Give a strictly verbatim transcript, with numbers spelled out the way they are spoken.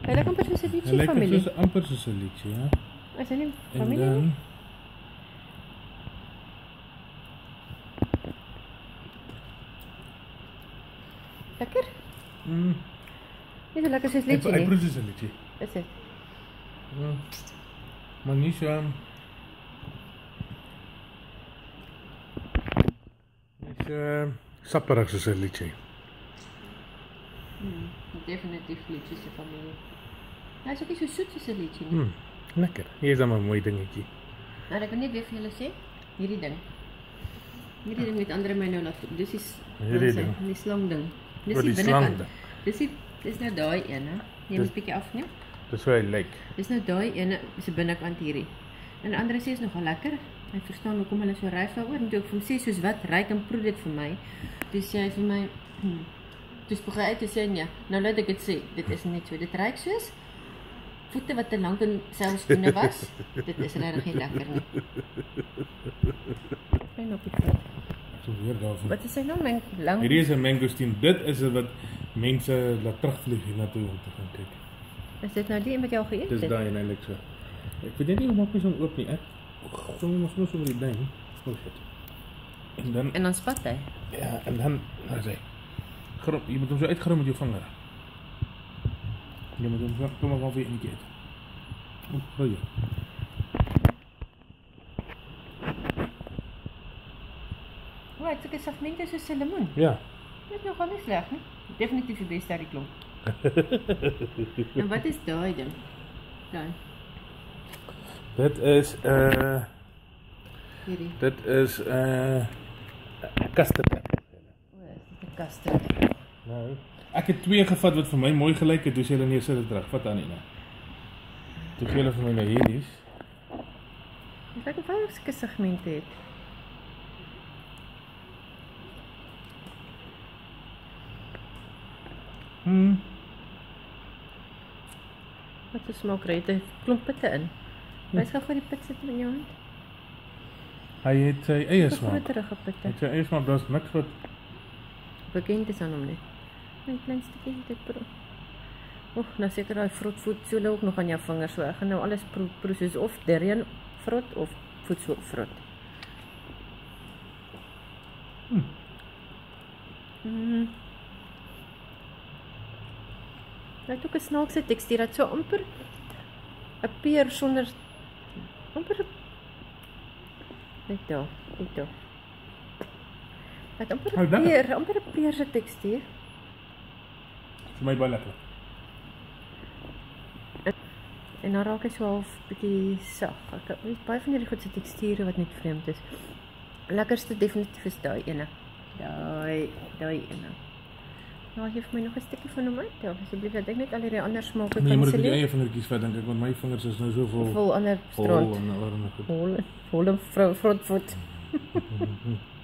Hy lyk amper soos 'n liedjie Hy familie. lyk soos amper soos 'n liedjie, ja. Is hy nie En familie dan nie? Lekker? Mm. Nie so lekker soos Hy liedjie hy nie. proe soos 'n liedjie. Is dit? Mm. Maar nie so nie so sapperig soos 'n liedjie. Hmm, definitief liedjie se familie. Hy is ook nie so soet soos 'n liedjie nie. Mm. Lekker. Hier is dan 'n mooi dingetjie. Maar ek wil net weer vir julle sê, hierdie ding. Hierdie ding met ander my nou laat. Dis die Hierdie ding. die slang ding. Dis Wat die die binnekant. slang ding. Dis die dis nou daai een, hè. Jy moet 'n bietjie afneem. Dis hoe hy lyk. Dis nou daai ene se binnekant hierdie. En ander sê is nogal lekker. Hy verstaan hoekom hulle so ryf daaroor. En toe ek vir hom sê soos wat ryk en proe dit vir my. Toe sê hy vir my, hm. Dis begin uit te sê nee. Nou laat ek dit sê. Dit is net so. Dit ryk soos voete wat te lank in selfs skoene was. Dit is regtig nie lekker nie. Klein op die vet. So weer daarvan. Wat is hy nou men lang? Hierdie is 'n mangosteen. Dit is wat mense laat terugvlieg hiernatoe om te gaan kyk. Is dit nou die een wat jy al geëet Dis het? daai en hy lyk so. Ek weet net nie hoe maak jy so oop nie. Ek so mos mos oor die ding. Oh shit. En dan En dan spat hy. ja, en dan nou sê. Grom, jy moet hom so uitgrom met jou vinger. Jy moet hom so kom maar weer in die keet. O, goeie. O, dit is 'n segmente soos 'n lemoen. Ja. Dit is nogal nie sleg nie. Definitief die beste uit die klomp. En wat is daai ding? Daai. Dit is uh Hierdie. dit is uh custard. O, is dit 'n custard? Nou, ek het twee gevat wat vir my mooi gelyk het, toe sê hulle nee, sit dit terug. Vat aan nie nou. Toe gee hulle vir my nou hierdie. Ek kyk of hy ook sulke segmente het. Hmm. Wat 'n smaak ry dit klomp pitte in. Wys gou gou die pit sit in jou hand. Hy het sy eie smaak. Groterige Hy pitte. het sy eie smaak, daar's niks wat Bekend is aan hom nie. 'n Klein stukkie dit proe. Oeg, nou seker daai vrotvoet so ook nog aan jou vingers so. Ek gaan nou alles proe, proe soos of durian vrot of voetsoep vrot. Hmm. Mm. Hy het ook 'n snaakse tekstuur, dit so amper 'n peer sonder amper net daar, net daar. Hy het amper Oh, 'n lekker. peer, amper 'n peer se tekstuur. vir my baie lekker. En dan raak hy so half bietjie sag. Ek weet baie van hierdie goed se teksture wat net vreemd is. Lekkerste definitief is daai ene. Daai, daai ene. Nou, gee vir my nog 'n stukkie van hom uit. Ja, asseblief, dat ek net al hierdie ander smake Nee, jy moet kan met jou sien. eie vingertjies vat dink ek, want my vingers is nou so vol Vol ander vol stront. en allerlei goed. Vol, vol vrou vrotvoet.